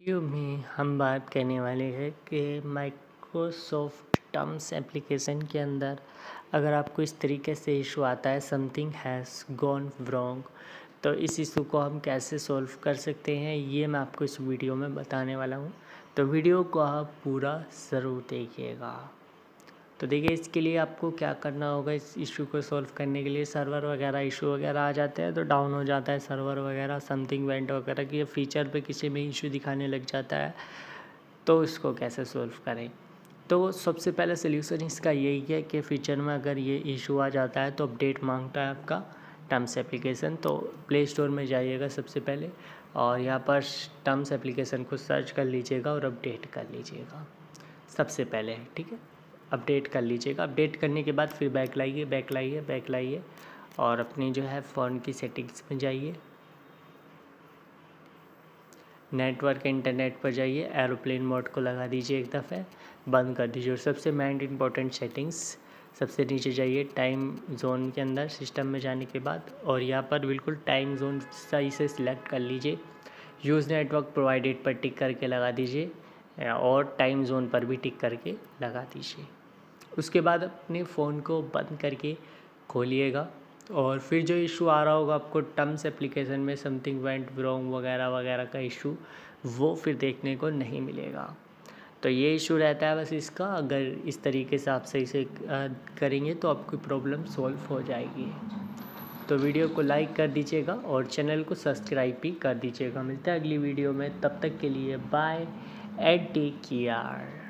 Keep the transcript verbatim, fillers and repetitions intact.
Video में हम बात करने वाले हैं कि माइक्रोसॉफ्ट टर्म्स एप्लीकेशन के अंदर अगर आपको इस तरीके से इशू आता है समथिंग हैज़ गॉन रॉन्ग, तो इस इशू को हम कैसे सॉल्व कर सकते हैं ये मैं आपको इस वीडियो में बताने वाला हूँ। तो वीडियो को आप पूरा ज़रूर देखिएगा। तो देखिए, इसके लिए आपको क्या करना होगा। इस इशू को सॉल्व करने के लिए सर्वर वगैरह इशू वगैरह आ जाते हैं तो डाउन हो जाता है सर्वर वगैरह, समथिंग वेंट वगैरह की फ़ीचर पे किसी में इशू दिखाने लग जाता है, तो इसको कैसे सॉल्व करें। तो सबसे पहले सोल्यूशन इसका यही है कि फ़ीचर में अगर ये इशू आ जाता है तो अपडेट मांगता है आपका टर्म्स एप्लीकेशन। तो प्ले स्टोर में जाइएगा सबसे पहले और यहाँ पर टर्म्स एप्लीकेशन को सर्च कर लीजिएगा और अपडेट कर लीजिएगा सबसे पहले, ठीक है। अपडेट कर लीजिएगा। अपडेट करने के बाद फिर बैक लाइए बैक लाइए बैक लाइए और अपनी जो है फ़ोन की सेटिंग्स में जाइए, नेटवर्क इंटरनेट पर जाइए, एरोप्लेन मोड को लगा दीजिए, एक दफ़े बंद कर दीजिए और सबसे मेन इंपॉर्टेंट सेटिंग्स सबसे नीचे जाइए टाइम जोन के अंदर सिस्टम में जाने के बाद, और यहाँ पर बिल्कुल टाइम जोन सही से सिलेक्ट कर लीजिए। यूज़ नेटवर्क प्रोवाइडेड पर टिक करके लगा दीजिए और टाइम जोन पर भी टिक करके लगा दीजिए। उसके बाद अपने फ़ोन को बंद करके खोलिएगा और फिर जो इशू आ रहा होगा आपको टर्म्स एप्लीकेशन में समथिंग वेंट रॉन्ग वगैरह वगैरह का इशू, वो फिर देखने को नहीं मिलेगा। तो ये इशू रहता है बस इसका। अगर इस तरीके से आप सही से करेंगे तो आपकी प्रॉब्लम सॉल्व हो जाएगी। तो वीडियो को लाइक कर दीजिएगा और चैनल को सब्सक्राइब भी कर दीजिएगा। मिलता है अगली वीडियो में, तब तक के लिए बाय एंड टेक केयर।